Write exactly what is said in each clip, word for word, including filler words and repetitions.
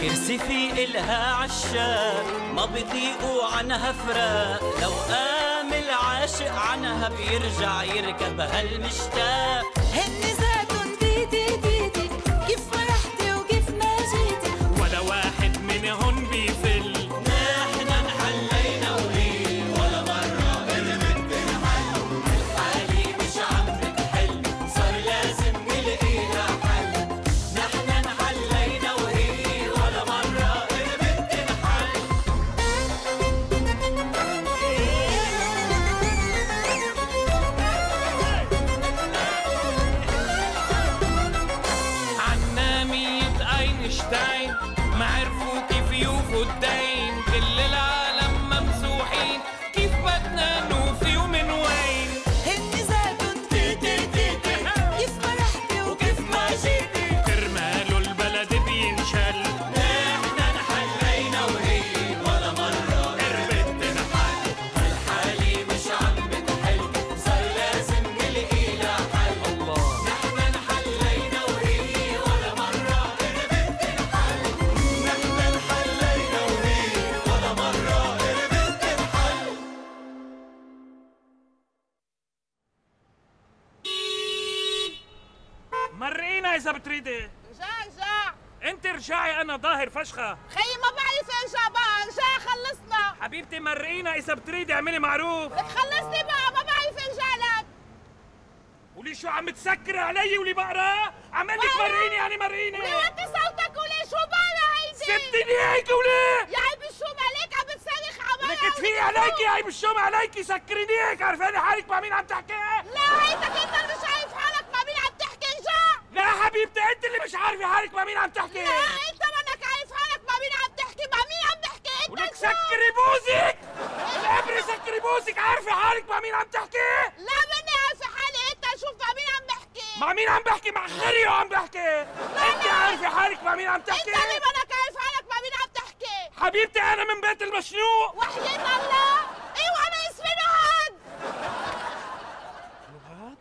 كرسي في إلها عشاق ما بيطيقوا عنها فراق، لو قام العاشق عنها بيرجع يركب هالمشتاق. هن زادن ديدي ديدي كيف فرحتي وكيف ما جيتي، ولا واحد منهن بيفل. نحن انحلينا وهي ولا مرة قربت تنحل، الحالي مش عم بتحل صار لازم نلاقيها حل. نحن انحلينا وهي ولا مرة قربت تنحل. عنامية أينشتاين ما عرفوا كيف يوفوا الدين، كل العالم ممسوحين كيف بدنا نوفي ومن وين. هن زادن ديدي ديدي كيف فرحتي وكيف ما جيتي، كرماله البلد بينشل. نحن انحلينا وهي ولا مرة قربت تنحل، الحالي مش عم بتحل صار لازم نلاقيها حل. نحن انحلينا وهي ولا مرة قربت تنحل، نحن انحلينا وهي ولا مرة قربت تنحل. مرقينا إذا بتريدي. رجع رجع أنت رجعي، أنا ظاهر فشخة. خيي ما بعرف ارجع بقى، رجع خلصنا. حبيبتي مرقينا إذا بتريدي، اعملي معروف. بتخلصني بقى ما بعرف ارجع لك. ولي شو عم تسكري علي ولي بقرا؟ عمال لك مرقيني يعني مرقيني. وليه وطي صوتك وليه شو بقى هيدي؟ سبتني هيك وليه؟ يا عيب الشوم عليك عم بتصرخ عمالة. لك تفيقي عليكي يا عيب الشوم عليكي، سكريني هيك. عرفاني حالك مع مين عم تحكي؟ لا هيدك انت اللي مش عارف حالك مع مين عم تحكي. رجع. لا حبيبتي انت اللي مش عارفه حالك مع مين عم تحكي. لا انت منك عارف حالك مع مين عم تحكي، مع مين عم تحكي انت. ولك سكري بوزك. العبري سكري بوزك، عارفه حالك مع مين عم تحكي؟ لا مني عارفة حالي، انت شوف مع مين عم بحكي. مع مين عم بحكي؟ مع خريو عم بحكي. انت عارفه حالك مع مين عم تحكي؟ انت اللي منك عارف حالك مع مين عم تحكي. حبيبتي انا من بيت المشنوق. وحياة الله ايوه انا اسمي نهاد. نهاد؟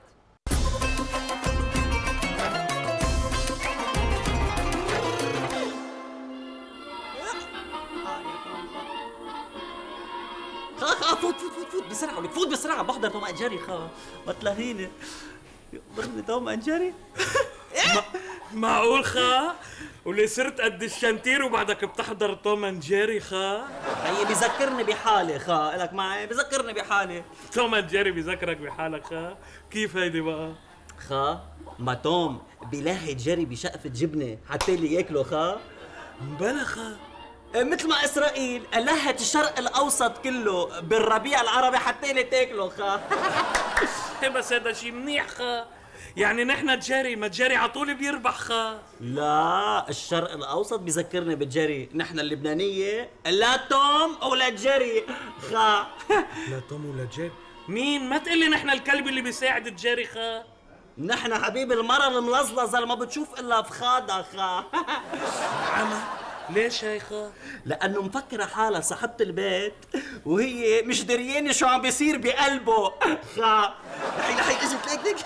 خا خا فوت فوت فوت فوت بسرعة ولك فوت بسرعة، بحضر توم أند جيري. خا ما تلاهيني يقدرني توم أند جيري. معقول خا؟ ولي صرت قد الشنتير وبعدك بتحضر توم اند جيري خا؟ خيي بذكرني بحالي. خا لك معي بذكرني بحالي. توم اند جيري بذكرك بحالك خا؟ كيف هيدي بقى؟ خا ما توم بيلاهي جيري بشقفة جبنة حتى اللي ياكله. خا مبلا خا؟ مثل ما اسرائيل لهت الشرق الاوسط كله بالربيع العربي حتى اللي تاكله. خا بس هذا شيء منيح خا. يعني نحن جيري ما جيري على طول بيربح خا. لا الشرق الاوسط بذكرني بالجري، نحن اللبنانيه لا توم ولا جيري. خا لا توم ولا جيري؟ مين؟ ما تقلي نحن الكلب اللي بيساعد الجيري خا. نحن حبيب المرة الملظلظة اللي ما بتشوف الا فخادها. خا عمى ليش هي خا؟ لانه مفكره حالها صاحبة البيت وهي مش دريانه شو عم بيصير بقلبه. خا لحي لحي اجت ليك ليك.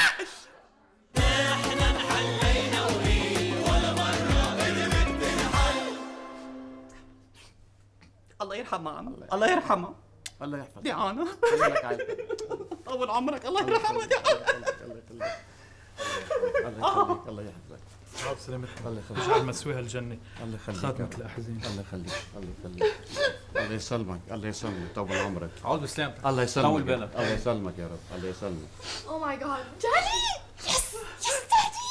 نحن انحلينا وهي ولا مرة قربت تنحل. الله يرحمها عم. الله يرحمها. الله يحفظك. ديانا خليك عايز. طول عمرك. الله يرحمها ديانا. الله يخليك. الله يحفظك. عاود سلامتك. الله يخليك. مش عم مسويها الجنة. الله يخليك. خاتمة الأحزان. الله يخليك. الله يخليك. الله يسلمك. الله يسلمك. طول عمرك. عاود بسلامتك. الله يسلمك. طول بالك. الله يسلمك يا رب. الله يسلمك. Oh my god. Daddy! Yes! Yes, Daddy!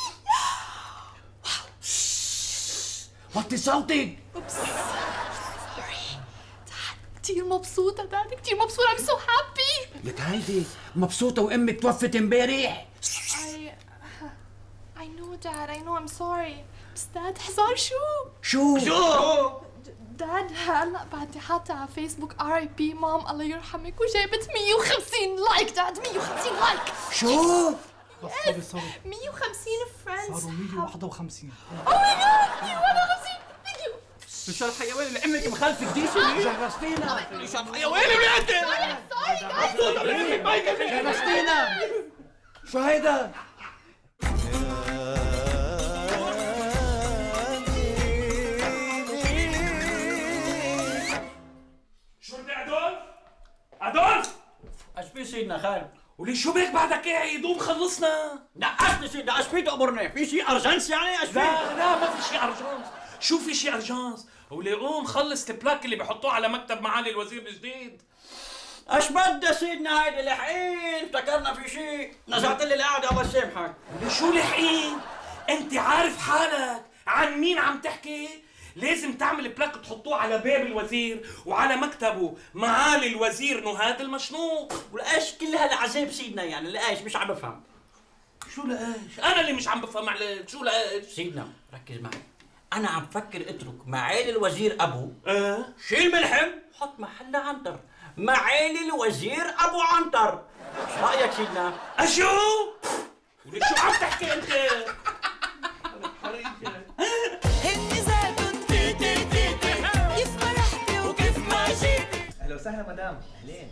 وطي صوتك. Oops. Sorry. Dad, كتير مبسوطة Dad. كتير مبسوطة. I'm so happy. لك هيدي مبسوطة وأمك توفت امبارح. I... I know Dad. I know. I'm sorry. بس Dad حصل شو؟ شو؟ شو؟ داد هلا بعدي حاطة على فيسبوك آر آي بي مام الله يرحمك وجابت مية وخمسين لايك داد. مية وخمسين لايك. شو؟ صاروا صاروا مية وخمسين فريندز. صاروا مية وواحد وخمسين. اوه ماي جاد مية وواحد وخمسين فيديو. شو الحيوان اللي امك مخلفك ديشي؟ جرستينا. شو الحيوان اللي انت؟ سوري جايز. جرستينا. شو هيدا؟ خالد. وليش شو بك بعدك قاعد؟ قوم خلصنا. نقصني سيدنا، ايش في تأمرني؟ في شيء ارجنس يعني؟ ايش في؟ لا لا ما في شيء ارجانس. شو في شيء ارجانس؟ ولي قوم خلص البلاك اللي بحطوه على مكتب معالي الوزير الجديد. ايش بدها سيدنا هيدي لحقين؟ افتكرنا في شيء، نزعت لي القعده الله يسامحك. شو لحقين؟ انت عارف حالك عن مين عم تحكي؟ لازم تعمل بلاك تحطوه على باب الوزير وعلى مكتبه معالي الوزير نهاد المشنوق. ولايش كل هالعذاب سيدنا يعني؟ لايش؟ مش عم بفهم. شو لايش؟ انا اللي مش عم بفهم عليك، شو لايش؟ سيدنا ركز معي، انا عم بفكر اترك معالي الوزير ابو اه شيل ملحم حط محلها عنتر، معالي الوزير ابو عنتر. ايش رايك سيدنا؟ اشو؟ وليش شو عم تحكي انت؟ هن ذاتن تيتي تيتي كيف ما رحتي وكيف ما جيتي. اهلا وسهلا مدام. اهلين.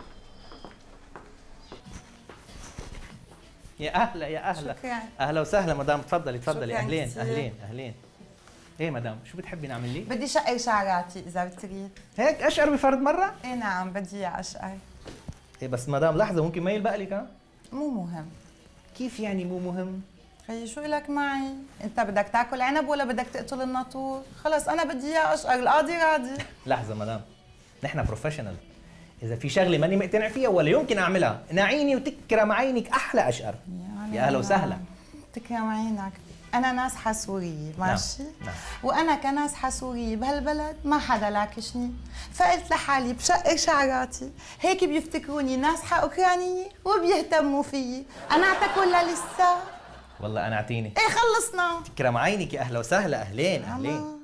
يا اهلا يا اهلا. شكرا. اهلا وسهلا مدام، تفضلي تفضلي. شكراً اهلين كثير. اهلين اهلين. ايه مدام شو بتحبي نعمل لي؟ بدي شقر شعراتي اذا بتريد. هيك اشقر بفرد مره؟ ايه نعم بدي اياه اشقر. ايه بس مدام لحظه، ممكن ما يلبق لك ها؟ مو مهم. كيف يعني مو مهم؟ خيي شو لك معي؟ انت بدك تاكل عنب ولا بدك تقتل الناطور؟ خلص انا بدي اياه اشقر، القاضي راضي. لحظه مدام، نحن بروفيشنال، اذا في شغله ماني مقتنع فيها ولا يمكن اعملها نعيني وتكرم عينك احلى اشقر. يعني يا اهلا وسهلا. تكرم عينك. انا نازحه سوريه ماشي؟ نعم. نعم. وانا كنازحه سوريه بهالبلد ما حدا لاكشني، فقلت لحالي بشقر شعراتي هيك بيفتكروني نازحه اوكرانيه وبيهتموا فيي. انا اعتك ولا لسه؟ والله انا اعطيني. ايه خلصنا. تكرم عينك. يا اهلا وسهلا. اهلين اهلين.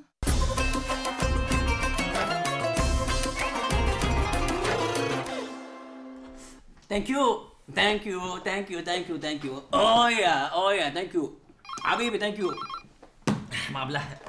ثانك يو ثانك يو ثانك يو ثانك يو ثانك يو. اوه يا اوه يا ثانك يو حبيبي ثانك يو. ما بلحق.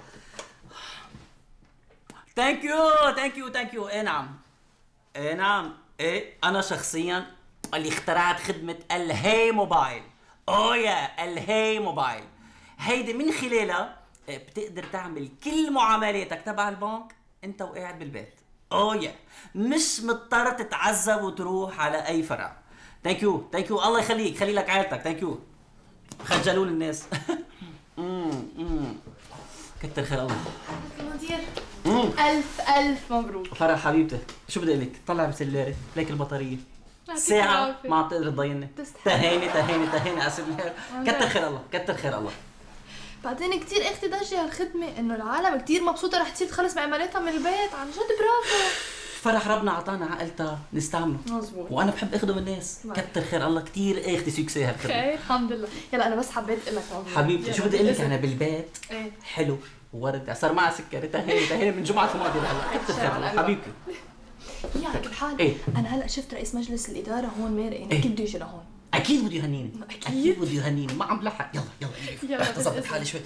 ثانك يو ثانك يو ثانك يو. ايه نعم ايه نعم ايه انا شخصيا اللي اخترعت خدمة الهي موبايل. اوه يا الهي موبايل، هيدي من خلالها بتقدر تعمل كل معاملاتك تبع البنك انت وقاعد بالبيت. اوه يا مش مضطر تتعذب وتروح على اي فرع. ثانك يو ثانك يو الله يخليك، خلي لك عائلتك. ثانك يو خجلون الناس. امم امم كتر خير الله. المدير الف الف مبروك. فرح حبيبتي، شو بدي اقول لك؟ طلع بسلاري ليك البطاريه ساعة ما عم تقدر تضيني. تهيني تهيني تهيني اسف. كتر خير الله كتر خير الله. بعدين كثير اختي ضجه هالخدمه انه العالم كثير مبسوطه رح تصير تخلص معاملاتها من البيت. عن جد برافو. فرح ربنا اعطانا عقلتها نستعمله. مزبوط. وانا بحب اخدم الناس. كتر خير الله كثير اختي سكسي هالخدمه. خير الحمد لله. يلا انا بس حبيت اقول لك مبروك حبيبتي. شو بدي اقول لك؟ انا بالبيت ايه حلو وورد صار معها سكري. تهيني تهيني من جمعه الماضيه لهلا. كتر خير الله حبيبتي. يا على كل حال إيه؟ انا هلا شفت رئيس مجلس الاداره هون مارق، اكيد بده يجي لهون. اكيد بده يهنيني. أكيد. اكيد بده يهنيني. ما عم بلحق. يلا يلا يلا، رح تظبط بالإذن. حالي شوي.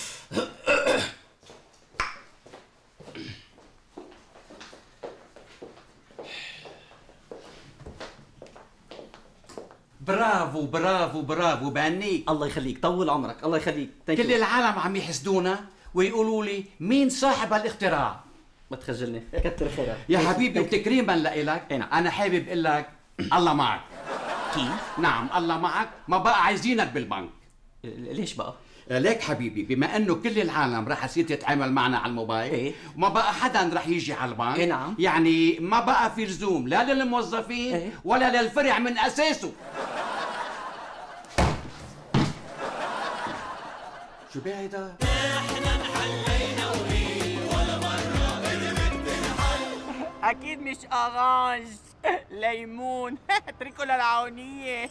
برافو برافو برافو بهنيك. الله يخليك طول عمرك الله يخليك. Thank كل you. العالم عم يحسدونا ويقولوا لي مين صاحب هالاختراع. ما تخجلني. كتر خيرك يا حبيبي وتكريما لإلك إيه نعم. انا حابب اقول لك الله معك. كيف؟ نعم الله معك، ما بقى عايزينك بالبنك. ليش بقى؟ ليك حبيبي بما انه كل العالم رح تصير تتعامل معنا على الموبايل إيه؟ وما بقى حدا رح يجي على البنك. إيه نعم. يعني ما بقى في لزوم لا للموظفين إيه؟ ولا للفرع من اساسه. شو بيه هيدا؟ اكيد مش اورانج ليمون تريكولا العونيه.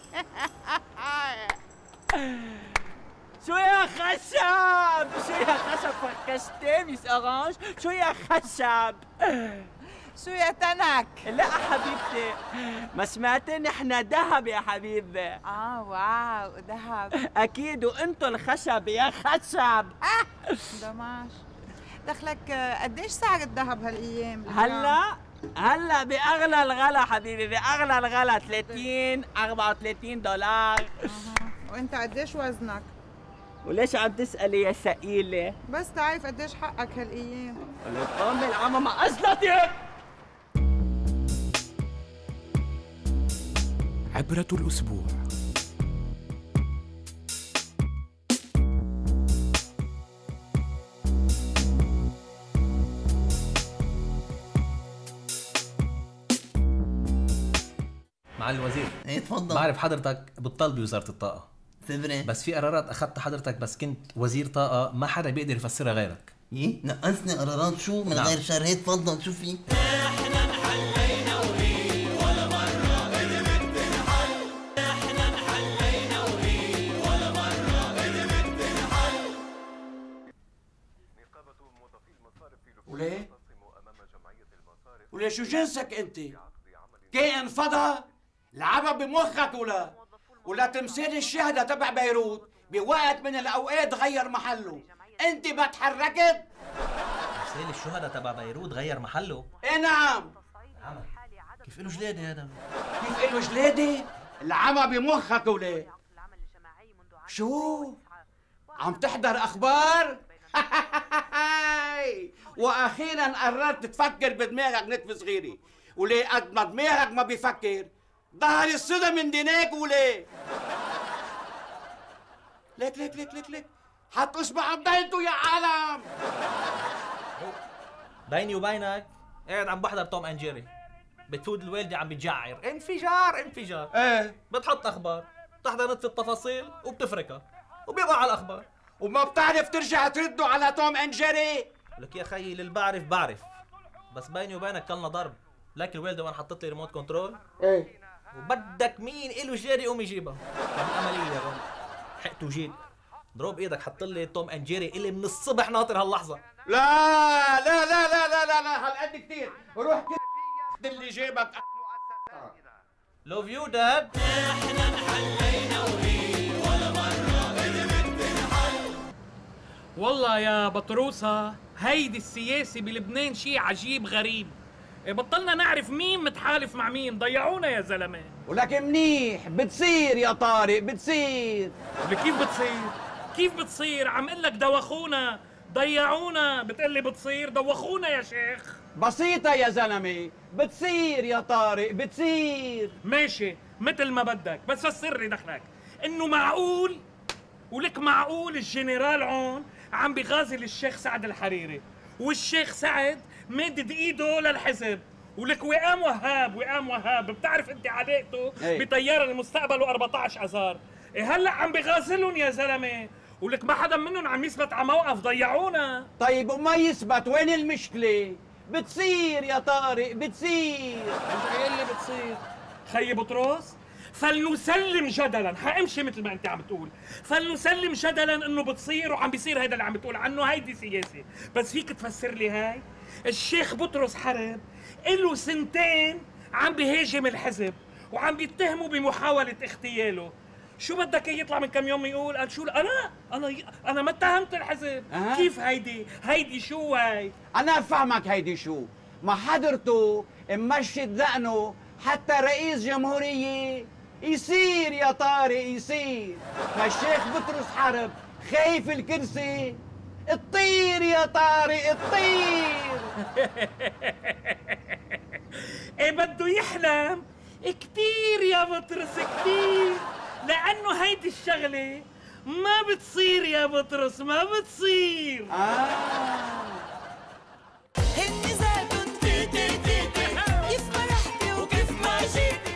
شو يا خشب شو يا خشب فركشتي مش اورانج. شو يا خشب شو يا تنك؟ لا حبيبتي ما سمعتي نحن ذهب يا حبيبي. اه واو ذهب. اكيد وانتو الخشب يا خشب. دماش. دخلك قديش سعر الذهب هالايام؟ هلا هلا باغلى الغلا حبيبي باغلى الغلا ثلاثين أربعة وثلاثين دولار. اها وانت قديش وزنك؟ وليش عم تسألي يا ثقيلة؟ بس تعرف قديش حقك هالايام. ولك امي العمى ما قصدتك. عبرة الأسبوع. معالي الوزير. ايه اتفضل. بعرف حضرتك بتطالب بوزارة الطاقة. سبري. بس في قرارات اخذت حضرتك بس كنت وزير طاقة ما حدا بيقدر يفسرها غيرك. ايه؟ نقصني قرارات شو من نعم. غير شر. هيك تفضل شو في؟ احنا انحلينا وهي ولا مرة قدرت تنحل. احنا انحلينا وهي ولا مرة قدرت تنحل. نقابة موظفي المصارف في لبنان وليه؟ تقسم أمام جمعية المصارف. وليه شو جنسك انت؟ كائن فضا؟ لعبها بمخك ولا؟ ولا تمثيل الشهداء تبع بيروت بوقت من الاوقات غير محله، انت ما تحركت؟ تمثيل الشهداء تبع بيروت غير محله؟ ايه نعم. عمل كيف له جلادة هذا؟ كيف له جلادة؟ العمى بمخك ولا؟ شو؟ عم تحضر اخبار؟ واخيرا قررت تفكر بدماغك نتف صغيرة، وليه قد ما دماغك ما بيفكر ظهر الصدى من دينيك وليه؟ ليك ليك ليك ليك ليك حط اصبع بدايته يا عالم. بيني وبينك قاعد عم بحضر توم اند جيري، بتفوت الوالدة عم بتجعر انفجار انفجار. ايه بتحط اخبار، بتحضر نصف التفاصيل وبتفركها وبيقع على الاخبار. وما بتعرف ترجع تردوا على توم اند جيري؟ لك يا خيي اللي بعرف بعرف، بس بيني وبينك كلنا ضرب. لك الوالدة وين حطت لي ريموت كنترول؟ ايه وبدك مين إله جيري قوم يجيبها. طب العملية هون حقت وجيت ضرب ايدك حط لي توم اند جيري اللي من الصبح ناطر هاللحظة. لا لا لا لا لا لا لا هالقد كتير. روح كل اللي جيبك. لوف يو داد. احنا انحلينا وهي ولا مرة قدرت تنحل. والله يا بطروسة هيدي السياسة بلبنان شيء عجيب غريب. بطلنا نعرف مين متحالف مع مين، ضيعونا يا زلمة. ولكن منيح بتصير يا طارق بتصير. كيف بتصير؟ كيف بتصير؟ عم قلك دوخونا ضيعونا، بتقلي بتصير؟ دوخونا يا شيخ. بسيطة يا زلمة بتصير يا طارق بتصير. ماشي مثل ما بدك، بس فسر لي دخلك انه معقول ولك معقول الجنرال عون عم بغازل الشيخ سعد الحريري والشيخ سعد مادد ايده للحزب، ولك وئام وهاب وئام وهاب بتعرف انت علاقته بطيار المستقبل و14 اذار. إيه هلا عم بغازلهم يا زلمه، ولك ما حدا منهم عم يثبت على موقف، ضيعونا. طيب وما يثبت وين المشكلة؟ بتصير يا طارق بتصير. مش قايل لي بتصير خيي بطرس؟ فلنسلم جدلا، حامشي مثل ما انت عم تقول، فلنسلم جدلا انه بتصير وعم بيصير هيدا اللي عم بتقول عنه، هيدي سياسه، بس فيك تفسر لي هاي؟ الشيخ بطرس حرب له سنتين عم بيهاجم الحزب وعم بيتهموا بمحاولة اغتياله، شو بدك يطلع من كم يوم يقول قال شو انا انا انا ما اتهمت الحزب؟ أه؟ كيف هيدي؟ هيدي شو هاي؟ انا افهمك هيدي شو؟ ما حضرته ممشط ذقنه حتى رئيس جمهورية يصير يا طارق يصير. ما الشيخ بطرس حرب خايف الكرسي اطير يا طارق اطير. ايه بده يحلم كتير يا بطرس كتير، لانه هيدي الشغله ما بتصير يا بطرس ما بتصير. آه. هني زادن تيتي تيتي كيف ما رحتي وكيف ما جيتي.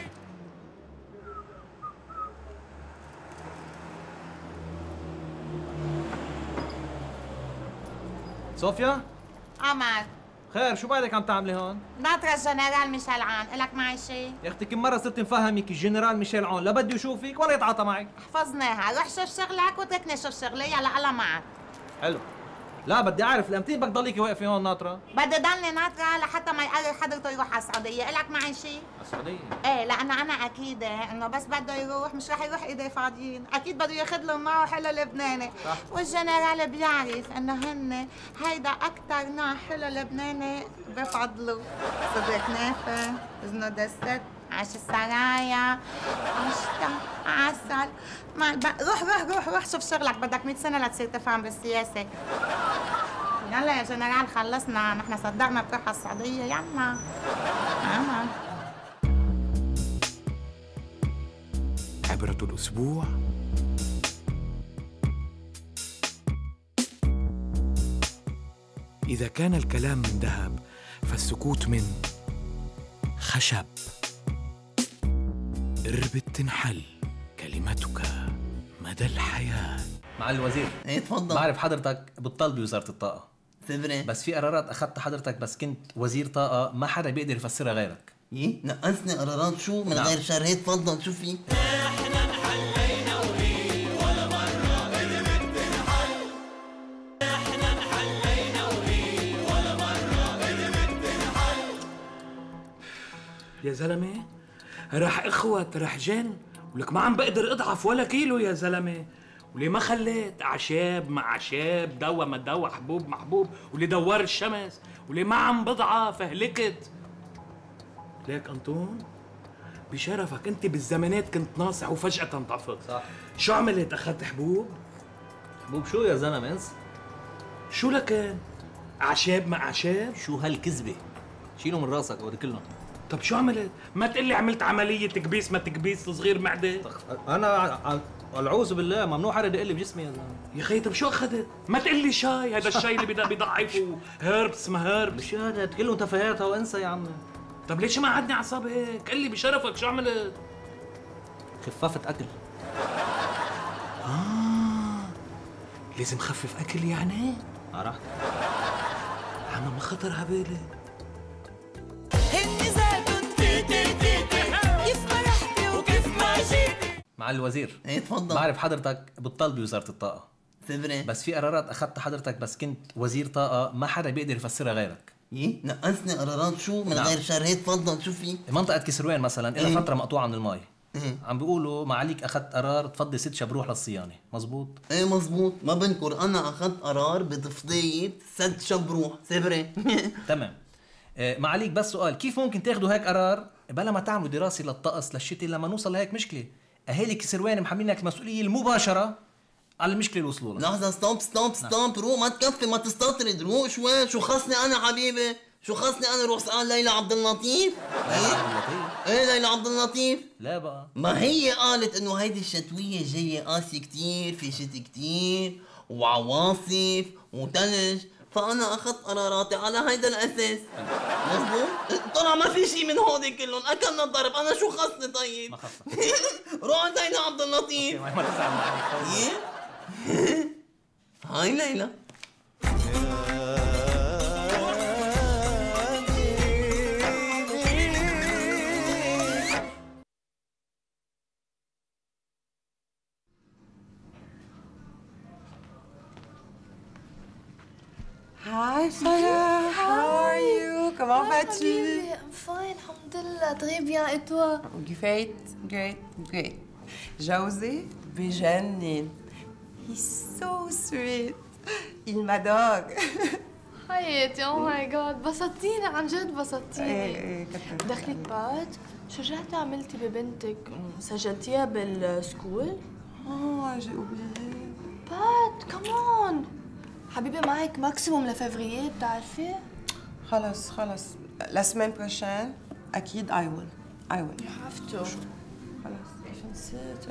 صوفيا؟ عمر خير شو بالك عم تعملي هون؟ ناطرة الجنرال ميشيل عون، إلك معي شي؟ يا اختي كم مرة صرت مفهمك الجنرال ميشيل عون لا بده يشوفك ولا يتعاطى معك. حفظناها، روح شوف شغلك وتركني شوف شغلي، يلا الله معك. حلو. لا بدي اعرف لامتين بدك ضليكي واقفة هون ناطرة؟ بدي ضلني ناطرة لحتى ما يقرر حضرته يروح على السعودية، إلك معي شي؟ على السعودية؟ ايه لأنه أنا أكيدة إنه بس بده يروح مش رح يروح إيديه فاضيين، أكيد بده ياخذ له معه حلو لبناني، صح. والجنرال بيعرف إنه هن هيدا أكثر نوع حلو لبناني بفضلوا. صدر كنافة، إذنه دست، عش السرايا، عشتا، عسل، مع الب... روح روح روح روح شوف شغلك، بدك مئة سنة لتصير تفهم بالسياسة. يلا يا جنرال خلصنا، نحن صدقنا بتروح على السعودية، يلا. يلا. عبرة الأسبوع إذا كان الكلام من ذهب فالسكوت من خشب. اربط تنحل كلمتك مدى الحياة. معالي الوزير. ايه تفضل. بعرف حضرتك بتطال بوزارة الطاقة. سيفري. بس في قرارات أخذتها حضرتك بس كنت وزير طاقة ما حدا بيقدر يفسرها غيرك. ايه نقصني قرارات شو من نعم. غير شر؟ هيك تفضل شو في؟ احنا انحلينا وهي ولا مرة قدرت تنحل. احنا انحلينا وهي ولا مرة قدرت تنحل. يا زلمة رح اخوت رح جن ولك ما عم بقدر اضعف ولا كيلو يا زلمة. وليه ما خليت اعشاب مع اعشاب، دوا ما دوا، حبوب مع حبوب، وليه دوار الشمس، وليه ما عم بضعف هلكت. ليك انطون بشرفك انت بالزمانات كنت ناصع وفجأة ضعفت. صح. شو عملت؟ اخذت حبوب؟ حبوب شو يا زلمة انس؟ شو لكن؟ اعشاب مع اعشاب؟ شو هالكذبة؟ شيلوا من راسك اوريك لهم. طب شو عملت؟ ما تقلي عملت عملية تكبيس ما تكبيس صغير معدة؟ انا العوذ بالله ممنوع حدا يقلي بجسمي يا زلمة. يا خي طب شو اخذت؟ ما تقلي شاي، هذا الشاي اللي بدا بيضعف هيربس ما هيربس. مش هذا تقول لهم تفاهاتها وانسى يا عمي. طب ليش ما عدني اعصابي هيك؟ قل لي بشرفك شو عملت؟ خففت اكل. اه لازم خفف اكل يعني؟ عرفت. عم ما خطر عبالي. هن زادوا تيتي تيتي كيف ما رحتي وكيف ما جيتي. معالي الوزير. ايه تفضل. بعرف حضرتك بتطال بوزارة الطاقة. سيفري. بس في قرارات أخذتها حضرتك بس كنت وزير طاقة ما حدا بيقدر يفسرها غيرك. ايه نقصني قرارات شو من نعم. غير شر؟ هيك تفضل شو في؟ منطقة كسروان مثلا لها إيه؟ فترة مقطوعة من المي. ايه عم بيقولوا معاليك أخذت قرار تفضي ست شبروح للصيانة، مزبوط؟ ايه مزبوط، ما بنكر انا اخذت قرار بتفضيل سد شبروح. سيفري. تمام. آه، معاليك بس سؤال، كيف ممكن تاخذوا هيك قرار بلا ما تعملوا دراسة للطقس للشتاء لما نوصل لهيك مشكلة؟ أهالي كسروان محملينك المسؤولية المباشرة على المشكلة اللي وصلوا لها. لحظة ستوب ستوب ستوب. روق ما تكفي ما تستطرد. روق شوي. شو خصني انا حبيبي؟ شو خصني انا روح اسال ليلى عبد اللطيف؟ ليلى عبد اللطيف؟ ايه ليلى عبد اللطيف. لا بقى ما هي قالت انه هيدي الشتوية جاية قاسي كتير، في شتي كتير وعواصف وتلج، فانا اخذت قراراتي على هيدا الاساس. مظبوط؟ طلع ما في شيء من هودي كلهم، اكلنا الضرب، انا شو خصني طيب؟ ما خصك. روح عند ليلى عبد اللطيف. ما تزعل معاليك. ايه؟ هاي ليلى. Hi Sarah, how are you? Comment vas-tu? I'm fine, alhamdulillah, très bien, et toi? Great, great, great. José بجنن. He's so sweet. Il m'adore. حياتي oh my god بسطتيني عن جد بسطتيني. ايه ايه كتر. دخلك بات شو رجعتي عملتي ببنتك؟ سجلتيها بالسكول؟ اه j'ai oublié. بات كمان حبيبي معك ماكسيموم لفevrier بتعرفي؟ خلص خلص. La semaine prochaine أكيد I will. I will. You have to. خلص. كيف نسيت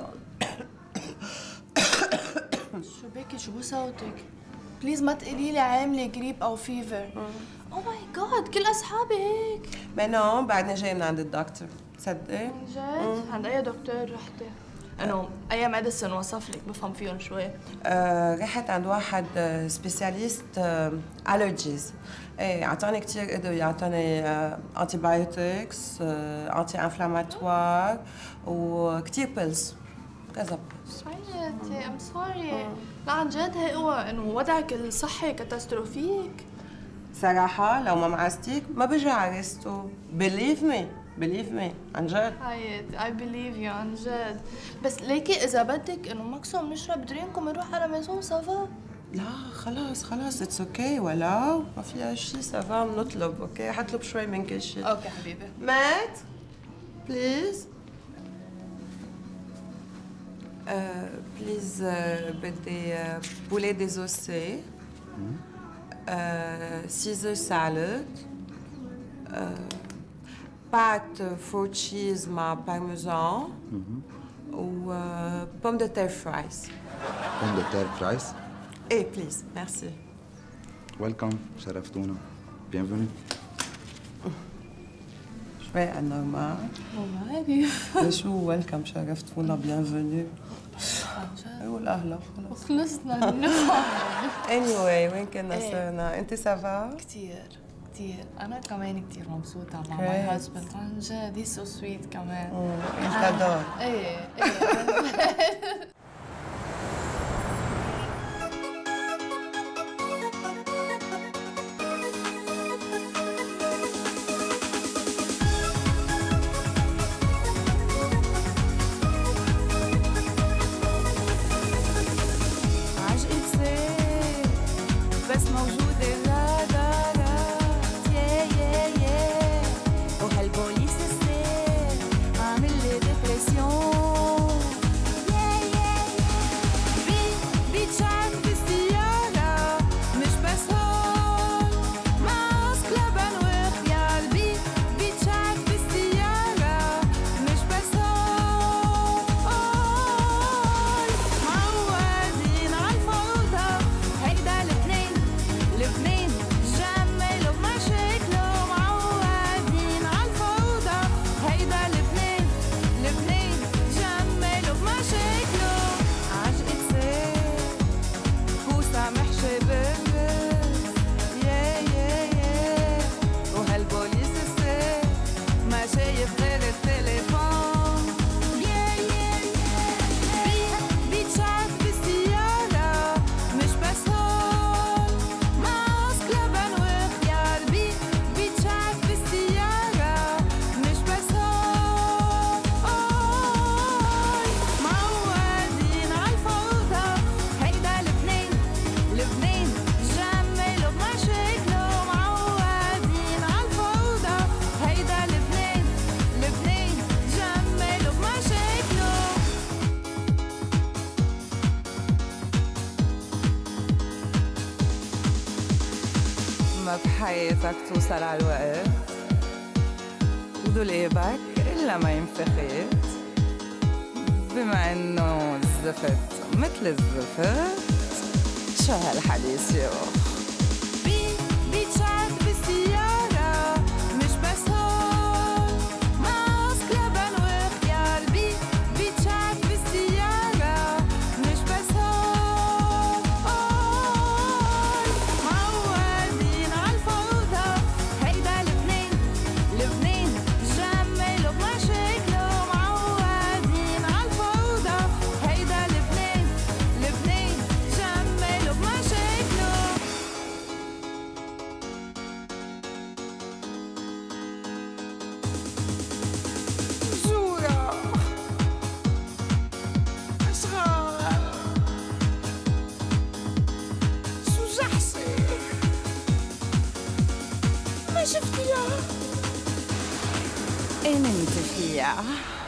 شو بكي شو صوتك؟ بليز ما تقولي لي عامله جريب او فيفر. او ماي جاد كل اصحابي هيك. ما نو بعدني جاي من عند الدكتور. تصدقي؟ جد؟ عند اي دكتور رحتي؟ انه اي ميديسن وصف لك بفهم فيهم شوي. آه رحت عند واحد سبيسياليست الرجيز. ايه اعطاني كثير ادويه، اعطاني انتي بايوتكس، انتي انفلاماتوار وكثير بيلز. كذا بيلز. حياتي ام سوري. لا عن جد هو انه وضعك الصحي كاتاستروفيك. صراحة لو ما معستيك ما بجي على ريستو. believe me believe me عن جد. حياتي I believe you عن جد. بس ليكي إذا بدك إنه ماكسيموم نشرب درينك ونروح على ميزون سافا. لا خلاص خلاص اتس اوكي ولو ما فيها شيء سافا بنطلب اوكي حطلب شوي من كل شيء. اوكي حبيبي. مات بليز. بليز بدي بولي ديزوسي، سيزر سالاد، بات فور تشيز مع بارميزان و بوم دو تير فرايز. بوم دو تير فرايز؟ ايه بليز ميرسي. ويلكم، شرفتونا. بيانفوني. شوي نورمال. عادي. شو ويلكم شرفتونا بيانفوني. قول اهلا خلص. خلصنا منها. anyway وين كنا صرنا؟ انت سافا؟ كثير كثير، أنا كمان كثير مبسوطة مع ماي هازبند عن جد، هي سو سويت كمان. انت دار. ايه ايه. ما بحياتك توصل على الوقت ودولابك إلا ما ينفخت، بما إنه الزفت مثل الزفت. شو هالحديث يا بي بيتشات بالسيارة مش بس هون، ماسك لبن وخيار. بي بيتشات بالسيارة مش بس هون، معودين عالفوضى. هيدا لبنان، لبنان جماله بمشاكله. معودين عالفوضى. هيدا لبنان، لبنان جماله بمشاكله. جورا أشغال شو جحشي ما شفتيها؟ أنا متفيعة.